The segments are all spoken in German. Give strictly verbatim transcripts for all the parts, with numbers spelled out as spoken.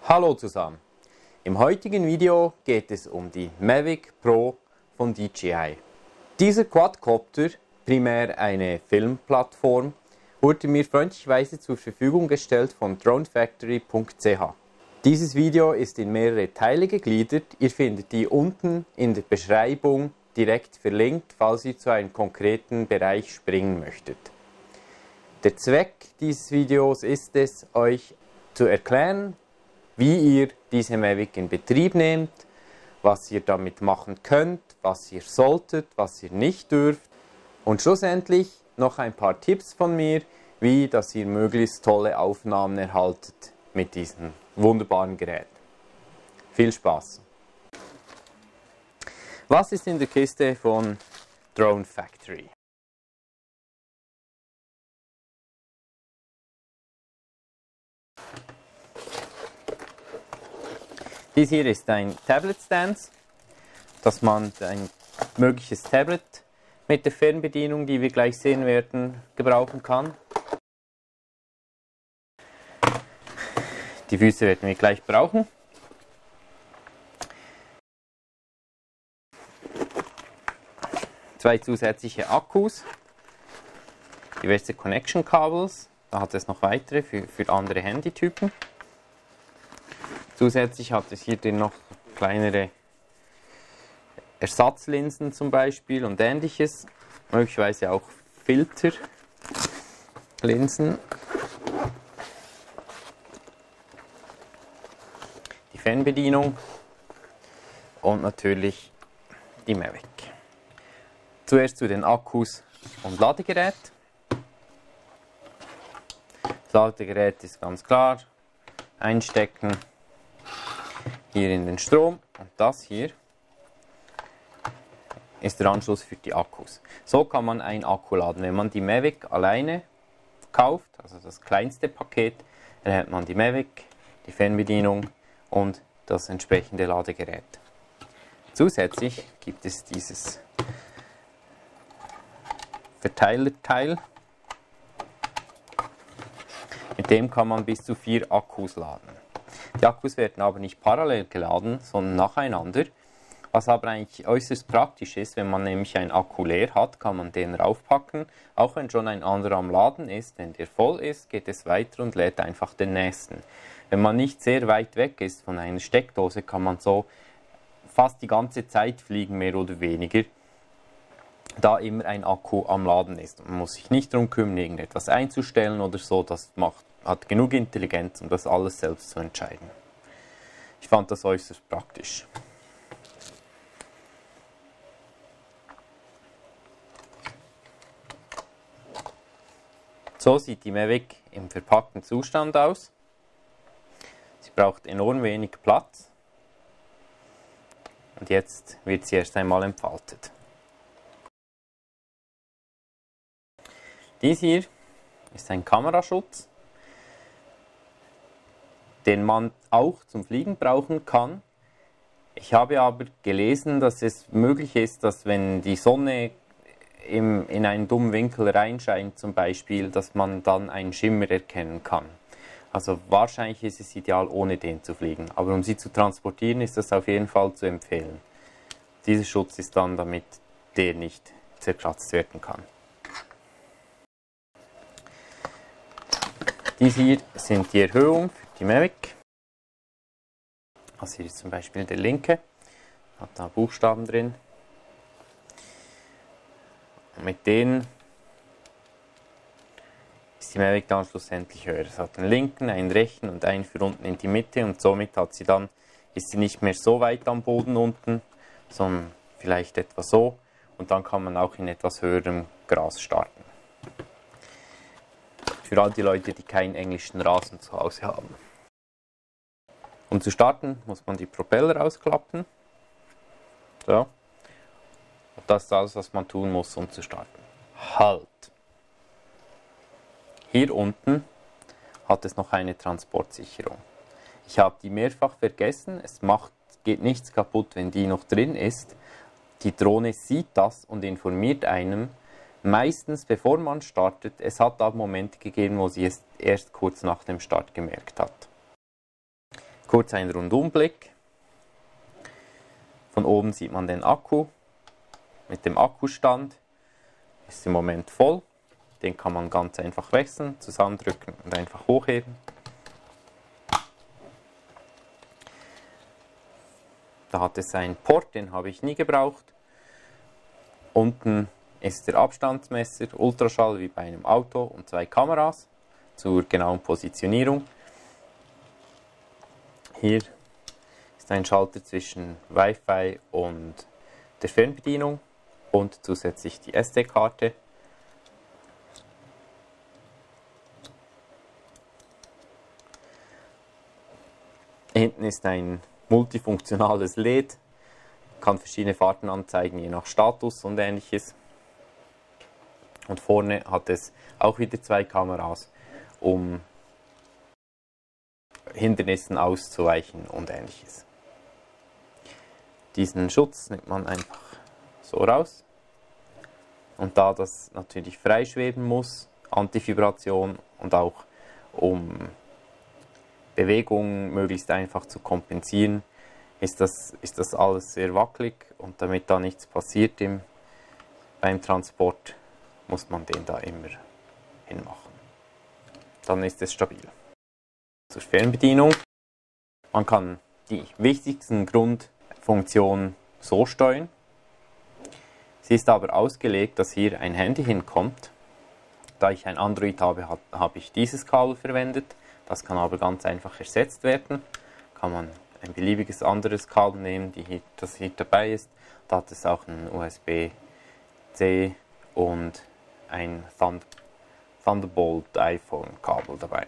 Hallo zusammen! Im heutigen Video geht es um die Mavic Pro von D J I. Dieser Quadcopter, primär eine Filmplattform, wurde mir freundlicherweise zur Verfügung gestellt von dronefactory punkt c h. Dieses Video ist in mehrere Teile gegliedert. Ihr findet die unten in der Beschreibung direkt verlinkt, falls ihr zu einem konkreten Bereich springen möchtet. Der Zweck dieses Videos ist es, euch zu erklären, wie ihr diese Mavic in Betrieb nehmt, was ihr damit machen könnt, was ihr solltet, was ihr nicht dürft und schlussendlich noch ein paar Tipps von mir, wie dass ihr möglichst tolle Aufnahmen erhaltet mit diesem wunderbaren Gerät. Viel Spaß! Was ist in der Kiste von Dronefactory? Dies hier ist ein Tablet Stand, dass man ein mögliches Tablet mit der Fernbedienung, die wir gleich sehen werden, gebrauchen kann. Die Füße werden wir gleich brauchen. Zwei zusätzliche Akkus, diverse Connection Kabels, da hat es noch weitere für, für andere Handytypen. Zusätzlich hat es hier noch kleinere Ersatzlinsen zum Beispiel und ähnliches, möglicherweise auch Filterlinsen. Die Fernbedienung und natürlich die Mavic. Zuerst zu den Akkus und Ladegerät. Das Ladegerät ist ganz klar, einstecken. Hier in den Strom und das hier ist der Anschluss für die Akkus. So kann man einen Akku laden. Wenn man die Mavic alleine kauft, also das kleinste Paket, erhält man die Mavic, die Fernbedienung und das entsprechende Ladegerät. Zusätzlich gibt es dieses Verteilerteil. Mit dem kann man bis zu vier Akkus laden. Die Akkus werden aber nicht parallel geladen, sondern nacheinander, was aber eigentlich äußerst praktisch ist. Wenn man nämlich einen Akku leer hat, kann man den raufpacken, auch wenn schon ein anderer am Laden ist. Wenn der voll ist, geht es weiter und lädt einfach den nächsten. Wenn man nicht sehr weit weg ist von einer Steckdose, kann man so fast die ganze Zeit fliegen, mehr oder weniger, da immer ein Akku am Laden ist. Man muss sich nicht darum kümmern, irgendetwas einzustellen oder so, das macht hat genug Intelligenz, um das alles selbst zu entscheiden. Ich fand das äußerst praktisch. So sieht die Mavic im verpackten Zustand aus. Sie braucht enorm wenig Platz. Und jetzt wird sie erst einmal entfaltet. Dies hier ist ein Kameraschutz, den man auch zum Fliegen brauchen kann. Ich habe aber gelesen, dass es möglich ist, dass wenn die Sonne im, in einen dummen Winkel reinscheint zum Beispiel, dass man dann einen Schimmer erkennen kann. Also wahrscheinlich ist es ideal, ohne den zu fliegen. Aber um sie zu transportieren, ist das auf jeden Fall zu empfehlen. Dieser Schutz ist dann, damit der nicht zerkratzt werden kann. Dies hier sind die Erhöhungen für die Mavic. Also hier ist zum Beispiel der linke, hat da Buchstaben drin. Und mit denen ist die Mavic dann schlussendlich höher. Es hat einen linken, einen rechten und einen für unten in die Mitte und somit hat sie dann, ist sie nicht mehr so weit am Boden unten, sondern vielleicht etwa so und dann kann man auch in etwas höherem Gras starten. Für all die Leute, die keinen englischen Rasen zu Hause haben. Um zu starten, muss man die Propeller ausklappen. So. Und das ist alles, was man tun muss, um zu starten. Halt! Hier unten hat es noch eine Transportsicherung. Ich habe die mehrfach vergessen. Es macht, geht nichts kaputt, wenn die noch drin ist. Die Drohne sieht das und informiert einem, meistens bevor man startet. Es hat aber Momente gegeben, wo sie es erst kurz nach dem Start gemerkt hat. Kurz ein Rundumblick. Von oben sieht man den Akku mit dem Akkustand. Ist im Moment voll. Den kann man ganz einfach wechseln, zusammendrücken und einfach hochheben. Da hat es einen Port, den habe ich nie gebraucht. Unten ist der Abstandsmesser, Ultraschall wie bei einem Auto und zwei Kameras zur genauen Positionierung. Hier ist ein Schalter zwischen Wi-Fi und der Fernbedienung und zusätzlich die S D-Karte. Hinten ist ein multifunktionales L E D, kann verschiedene Fahrten anzeigen, je nach Status und ähnliches. Und vorne hat es auch wieder zwei Kameras, um Hindernissen auszuweichen und ähnliches. Diesen Schutz nimmt man einfach so raus. Und da das natürlich freischweben muss, Antivibration und auch um Bewegungen möglichst einfach zu kompensieren, ist das, ist das alles sehr wackelig, und damit da nichts passiert im, beim Transport, muss man den da immer hinmachen. Dann ist es stabil. Zur Fernbedienung. Man kann die wichtigsten Grundfunktionen so steuern. Sie ist aber ausgelegt, dass hier ein Handy hinkommt. Da ich ein Android habe, habe ich dieses Kabel verwendet. Das kann aber ganz einfach ersetzt werden. Kann man ein beliebiges anderes Kabel nehmen, die hier, das hier dabei ist. Da hat es auch ein U S B C und ein Thund Thunderbolt iPhone Kabel dabei.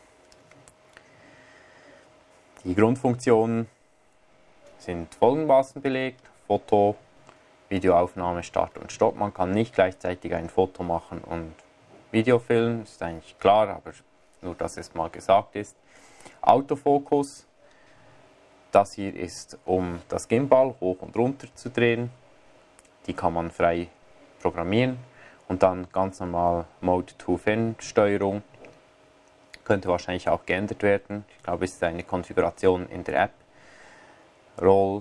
Die Grundfunktionen sind folgendermaßen belegt: Foto, Videoaufnahme, Start und Stopp. Man kann nicht gleichzeitig ein Foto machen und Video filmen, ist eigentlich klar, aber nur, dass es mal gesagt ist. Autofokus, das hier ist, um das Gimbal hoch und runter zu drehen. Die kann man frei programmieren. Und dann ganz normal Mode zwei Fernsteuerung. Könnte wahrscheinlich auch geändert werden. Ich glaube, es ist eine Konfiguration in der App. Roll,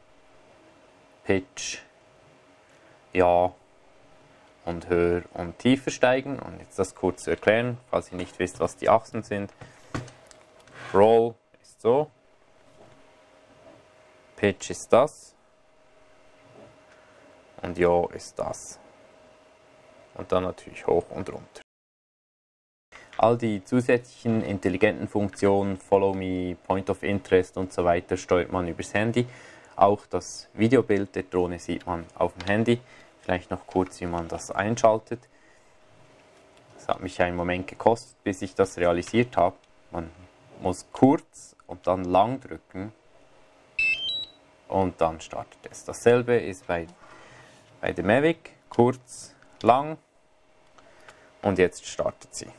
Pitch, ja und höher und tiefer steigen. Und jetzt das kurz zu erklären, falls ihr nicht wisst, was die Achsen sind. Roll ist so. Pitch ist das. Und ja ist das. Und dann natürlich hoch und runter. All die zusätzlichen intelligenten Funktionen, Follow Me, Point of Interest und so weiter, steuert man übers Handy. Auch das Videobild der Drohne sieht man auf dem Handy. Vielleicht noch kurz, wie man das einschaltet. Es hat mich einen Moment gekostet, bis ich das realisiert habe. Man muss kurz und dann lang drücken und dann startet es. Dasselbe ist bei, bei der Mavic. Kurz, lang und jetzt startet sie.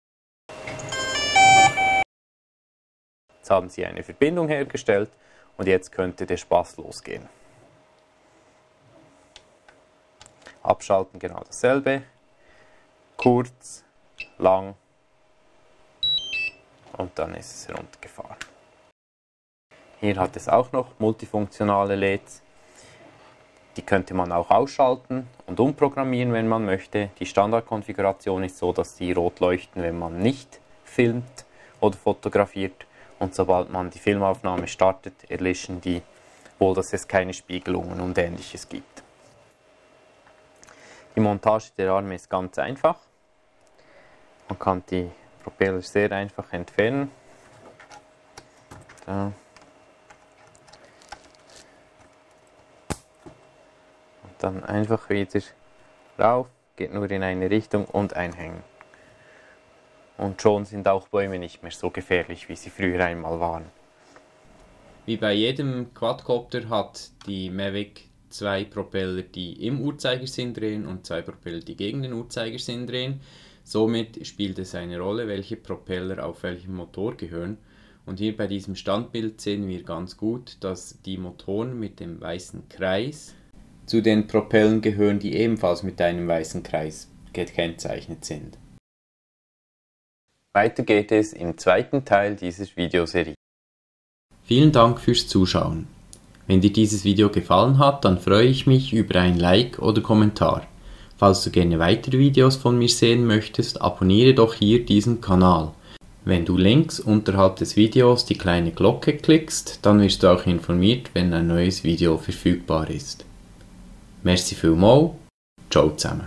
Jetzt haben sie eine Verbindung hergestellt und jetzt könnte der Spaß losgehen. Abschalten, genau dasselbe. Kurz, lang und dann ist es heruntergefahren. Hier hat es auch noch multifunktionale L E Ds. Die könnte man auch ausschalten und umprogrammieren, wenn man möchte. Die Standardkonfiguration ist so, dass die rot leuchten, wenn man nicht filmt oder fotografiert. Und sobald man die Filmaufnahme startet, erlischen die, wohl dass es keine Spiegelungen und Ähnliches gibt. Die Montage der Arme ist ganz einfach. Man kann die Propeller sehr einfach entfernen. Da. Und dann einfach wieder rauf, geht nur in eine Richtung und einhängen. Und schon sind auch Bäume nicht mehr so gefährlich, wie sie früher einmal waren. Wie bei jedem Quadcopter hat die Mavic zwei Propeller, die im Uhrzeigersinn drehen, und zwei Propeller, die gegen den Uhrzeigersinn drehen. Somit spielt es eine Rolle, welche Propeller auf welchen Motor gehören. Und hier bei diesem Standbild sehen wir ganz gut, dass die Motoren mit dem weißen Kreis zu den Propellern gehören, die ebenfalls mit einem weißen Kreis gekennzeichnet sind. Weiter geht es im zweiten Teil dieser Videoserie. Vielen Dank fürs Zuschauen. Wenn dir dieses Video gefallen hat, dann freue ich mich über ein Like oder Kommentar. Falls du gerne weitere Videos von mir sehen möchtest, abonniere doch hier diesen Kanal. Wenn du links unterhalb des Videos die kleine Glocke klickst, dann wirst du auch informiert, wenn ein neues Video verfügbar ist. Merci vielmals, ciao zusammen.